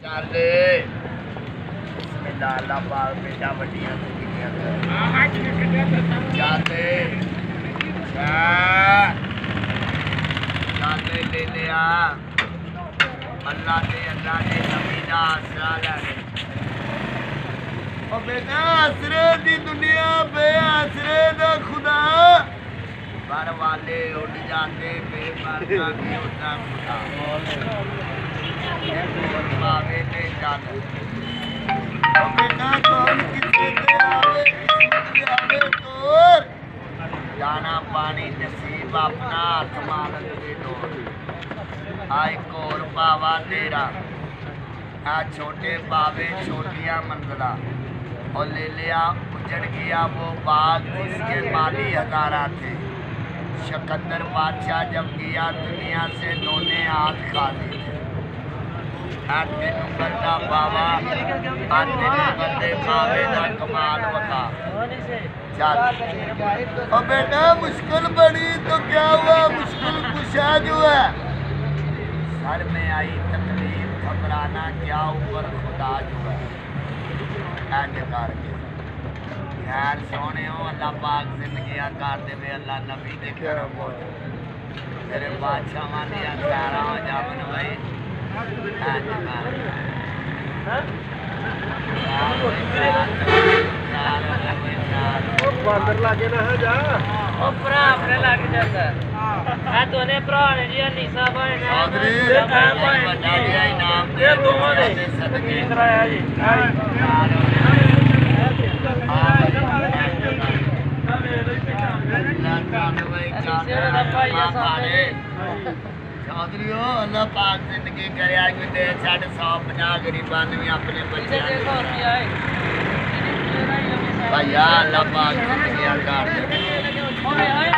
चाले बिस्मिल्लाह पाक बेटा वड्डियां जिंदगियां चाले चाले ले लिया अल्लाह ने नबी दा आसरा ले ओ बेटा आसरे दी दुनिया बे आसरे दा खुदा पर वाले उड़ जाते बेमरदा भी उड़ना खुदा पावे ते चल ओ बेटा कौन किसे ते आवे तोर दाना पानी नसीब अपना हाथ मालक दे दो आय कोर पावा तेरा आ छोटे पावे छोटियां मंजिला और ले लिया उजड़ गया वो बाग जिसके माली हजारा थे सिकंदर बादशाह जब गया दुनिया से दोनों हाथ खाली थे आते नुकरदा बाबा आते नुकरदे खावे दा कमाल बता चल ओ बेटा मुश्किल बड़ी तो क्या हुआ मुश्किल कुशा जो है सर में आई तकलीफ घबराना क्या ऊपर खुदा जो है ऐसे करके यार सोने हो अल्लाह पाक जिंदगियां कर दे अल्लाह नबी दे करम हो तेरे बादशाह दियां तारा हो जावन भाई ऐसे कर बंदर लागे ना जा ओ भरा अपने लग जाता आ दोने भरा ने जी नीसा भाई ने बड़ा दिया इनाम ये दोवां दे सदके कराया जी चौधरी अल्लाह पाक जिंदगी करे कोई दे 150 गरीबां ने भी अपने बच्चे भैया अल्लाह पाक जिंदगी कर